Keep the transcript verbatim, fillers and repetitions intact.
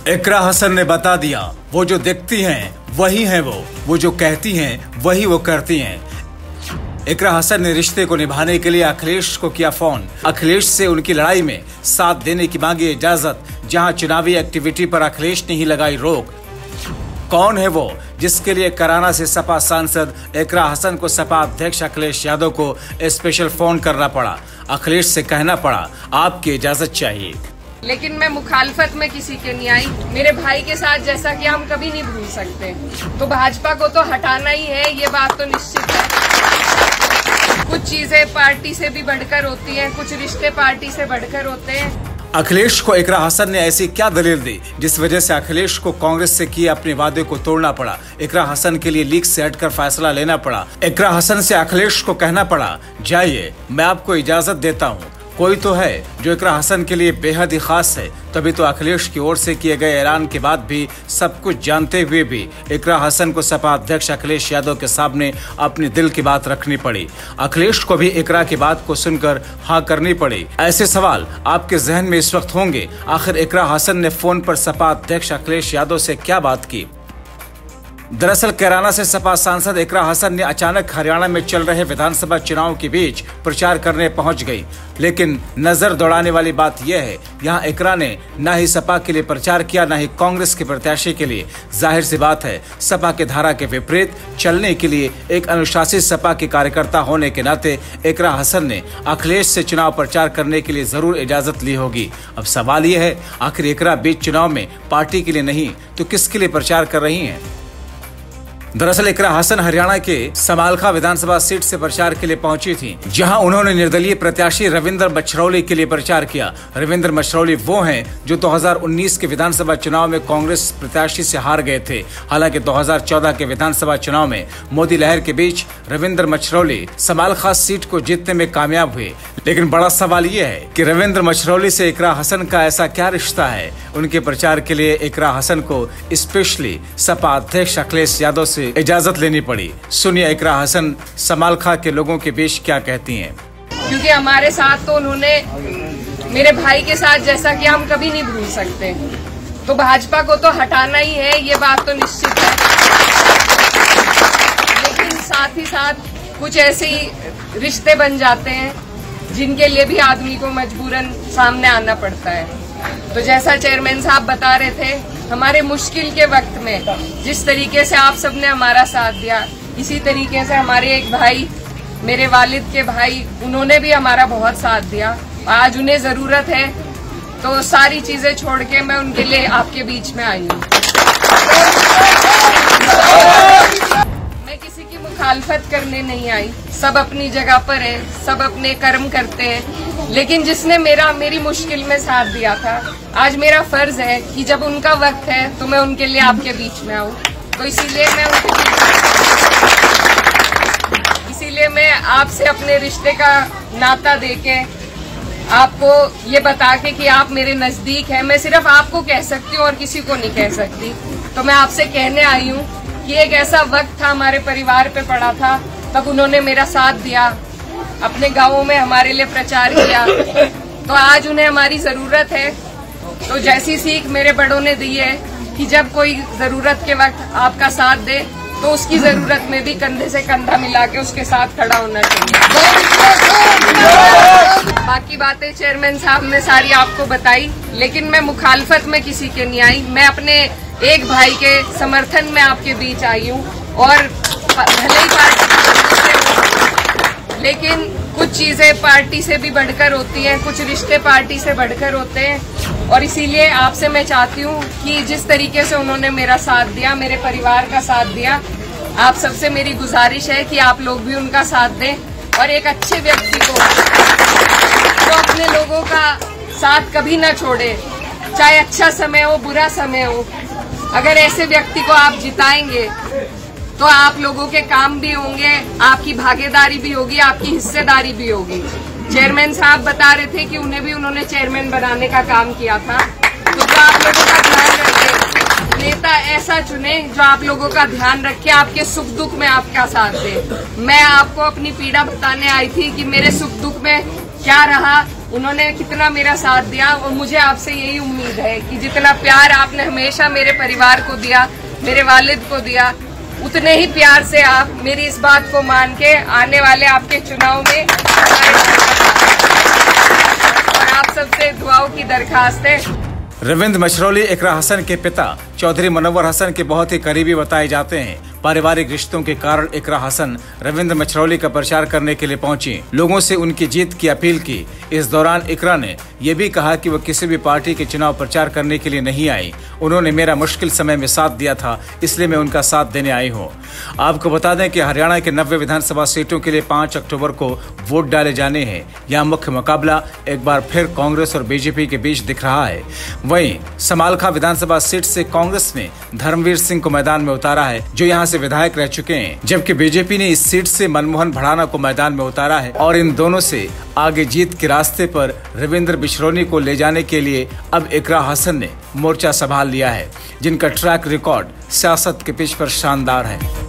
इकरा हसन ने बता दिया, वो जो देखती हैं वही हैं वो वो जो कहती हैं वही वो करती हैं। इकरा हसन ने रिश्ते को निभाने के लिए अखिलेश को किया फोन। अखिलेश से उनकी लड़ाई में साथ देने की मांगी इजाजत, जहां चुनावी एक्टिविटी पर अखिलेश ने ही लगाई रोक। कौन है वो जिसके लिए कराना से सपा सांसद इकरा हसन को सपा अध्यक्ष अखिलेश यादव को स्पेशल फोन करना पड़ा? अखिलेश से कहना पड़ा, आपकी इजाजत चाहिए। लेकिन मैं मुखालफत में किसी के नहीं आई। मेरे भाई के साथ जैसा कि हम कभी नहीं भूल सकते, तो भाजपा को तो हटाना ही है, ये बात तो निश्चित है। कुछ चीजें पार्टी से भी बढ़कर होती हैं, कुछ रिश्ते पार्टी से बढ़कर होते हैं। अखिलेश को इकरा हसन ने ऐसी क्या दलील दी जिस वजह से अखिलेश को कांग्रेस से किए अपने वादे को तोड़ना पड़ा? इकरा हसन के लिए लीक से हटकर फैसला लेना पड़ा। इकरा हसन से अखिलेश को कहना पड़ा, जाइए मैं आपको इजाजत देता हूँ। कोई तो है जो इकरा हसन के लिए बेहद ही खास है, तभी तो अखिलेश की ओर से किए गए ऐलान के बाद भी सब कुछ जानते हुए भी इकरा हसन को सपा अध्यक्ष अखिलेश यादव के सामने अपने दिल की बात रखनी पड़ी। अखिलेश को भी इकरा की बात को सुनकर हाँ करनी पड़ी। ऐसे सवाल आपके जहन में इस वक्त होंगे, आखिर इकरा हसन ने फोन पर सपा अध्यक्ष अखिलेश यादव से क्या बात की? दरअसल कैराना से सपा सांसद इकरा हसन ने अचानक हरियाणा में चल रहे विधानसभा चुनाव के बीच प्रचार करने पहुंच गई। लेकिन नजर दौड़ाने वाली बात यह है, यहां इकरा ने न ही सपा के लिए प्रचार किया, न ही कांग्रेस के प्रत्याशी के लिए। जाहिर सी बात है, सपा के धारा के विपरीत चलने के लिए एक अनुशासित सपा के कार्यकर्ता होने के नाते इकरा हसन ने अखिलेश से चुनाव प्रचार करने के लिए जरूर इजाजत ली होगी। अब सवाल यह है, आखिर इकरा बीच चुनाव में पार्टी के लिए नहीं तो किसके लिए प्रचार कर रही है? दरअसल इकरा हसन हरियाणा के समालखा विधानसभा सीट से प्रचार के लिए पहुंची थी, जहां उन्होंने निर्दलीय प्रत्याशी रविंद्र मछरौली के लिए प्रचार किया। रविंद्र मछरौली वो हैं जो दो हज़ार उन्नीस के विधानसभा चुनाव में कांग्रेस प्रत्याशी से हार गए थे। हालांकि दो हज़ार चौदह के विधानसभा चुनाव में मोदी लहर के बीच रविंद्र मछरौली समालखा सीट को जीतने में कामयाब हुए। लेकिन बड़ा सवाल ये है कि रविंद्र मछरौली से इकरा हसन का ऐसा क्या रिश्ता है? उनके प्रचार के लिए इकरा हसन को स्पेशली सपा अध्यक्ष अखिलेश यादव से इजाजत लेनी पड़ी। सुनिए इकरा हसन समालखा के लोगों के बीच क्या कहती हैं। क्योंकि हमारे साथ तो उन्होंने मेरे भाई के साथ जैसा कि हम कभी नहीं भूल सकते, तो भाजपा को तो हटाना ही है, ये बात तो निश्चित है। लेकिन साथ ही साथ कुछ ऐसे ही रिश्ते बन जाते हैं जिनके लिए भी आदमी को मजबूरन सामने आना पड़ता है। तो जैसा चेयरमैन साहब बता रहे थे, हमारे मुश्किल के वक्त में जिस तरीके से आप सबने हमारा साथ दिया, इसी तरीके से हमारे एक भाई, मेरे वालिद के भाई, उन्होंने भी हमारा बहुत साथ दिया। आज उन्हें जरूरत है, तो सारी चीजें छोड़ के मैं उनके लिए आपके बीच में आई हूँ। मैं किसी की मुखालफत करने नहीं आई, सब अपनी जगह पर है, सब अपने कर्म करते हैं। लेकिन जिसने मेरा मेरी मुश्किल में साथ दिया था, आज मेरा फर्ज है कि जब उनका वक्त है तो मैं उनके लिए आपके बीच में आऊँ। तो इसीलिए मैं इसीलिए मैं आपसे अपने रिश्ते का नाता देके, आपको ये बता के कि आप मेरे नजदीक हैं, मैं सिर्फ आपको कह सकती हूँ और किसी को नहीं कह सकती। तो मैं आपसे कहने आई हूँ कि एक ऐसा वक्त था हमारे परिवार पे पड़ा था, तब उन्होंने मेरा साथ दिया, अपने गाँवों में हमारे लिए प्रचार किया। तो आज उन्हें हमारी जरूरत है। तो जैसी सीख मेरे बड़ों ने दी है कि जब कोई जरूरत के वक्त आपका साथ दे, तो उसकी जरूरत में भी कंधे से कंधा मिला के उसके साथ खड़ा होना चाहिए। बाकी बातें चेयरमैन साहब ने सारी आपको बताई, लेकिन मैं मुखालफत में किसी के नहीं आई। मैं अपने एक भाई के समर्थन में आपके बीच आई हूँ। और भले ही पार्टी, लेकिन कुछ चीजें पार्टी से भी बढ़कर होती हैं, कुछ रिश्ते पार्टी से बढ़कर होते हैं। और इसीलिए आपसे मैं चाहती हूँ कि जिस तरीके से उन्होंने मेरा साथ दिया, मेरे परिवार का साथ दिया, आप सबसे मेरी गुजारिश है कि आप लोग भी उनका साथ दें। और एक अच्छे व्यक्ति को जो अपने लोगों का साथ कभी ना छोड़े, चाहे अच्छा समय हो बुरा समय हो, अगर ऐसे व्यक्ति को आप जिताएंगे तो आप लोगों के काम भी होंगे, आपकी भागीदारी भी होगी, आपकी हिस्सेदारी भी होगी। चेयरमैन साहब बता रहे थे कि उन्हें भी उन्होंने चेयरमैन बनाने का काम किया था। तो जो आप लोगों का ध्यान रखे, नेता ऐसा चुने जो आप लोगों का ध्यान रखे, आपके सुख दुख में आपका साथ दे। मैं आपको अपनी पीड़ा बताने आई थी कि मेरे सुख दुख में क्या रहा, उन्होंने कितना मेरा साथ दिया और मुझे आपसे यही उम्मीद है कि जितना प्यार आपने हमेशा मेरे परिवार को दिया, मेरे वालिद को दिया, उतने ही प्यार से आप मेरी इस बात को मान के आने वाले आपके चुनाव में और आप सबसे दुआओं की दरखास्त है। रविंद्र मछरौली इकरा हसन के पिता चौधरी मुनव्वर हसन के बहुत ही करीबी बताए जाते हैं। पारिवारिक रिश्तों के कारण इकरा हसन रविंद्र मछरौली का प्रचार करने के लिए पहुंची, लोगों से उनकी जीत की अपील की। इस दौरान इकरा ने यह भी कहा कि वह किसी भी पार्टी के चुनाव प्रचार करने के लिए नहीं आई। उन्होंने मेरा मुश्किल समय में साथ दिया था, इसलिए मैं उनका साथ देने आई हूँ। आपको बता दें कि हरियाणा के नब्बे विधानसभा सीटों के लिए पाँच अक्टूबर को वोट डाले जाने हैं। यहाँ मुख्य मुकाबला एक बार फिर कांग्रेस और बीजेपी के बीच दिख रहा है। वहीं समालखा विधानसभा सीट से कांग्रेस ने धर्मवीर सिंह को मैदान में उतारा है, जो यहाँ से विधायक रह चुके हैं, जबकि बीजेपी ने इस सीट से मनमोहन भड़ाना को मैदान में उतारा है। और इन दोनों से आगे जीत के रास्ते पर रविंद्र बिश्नोई को ले जाने के लिए अब इकरा हसन ने मोर्चा संभाल लिया है, जिनका ट्रैक रिकॉर्ड सियासत के पिच पर शानदार है।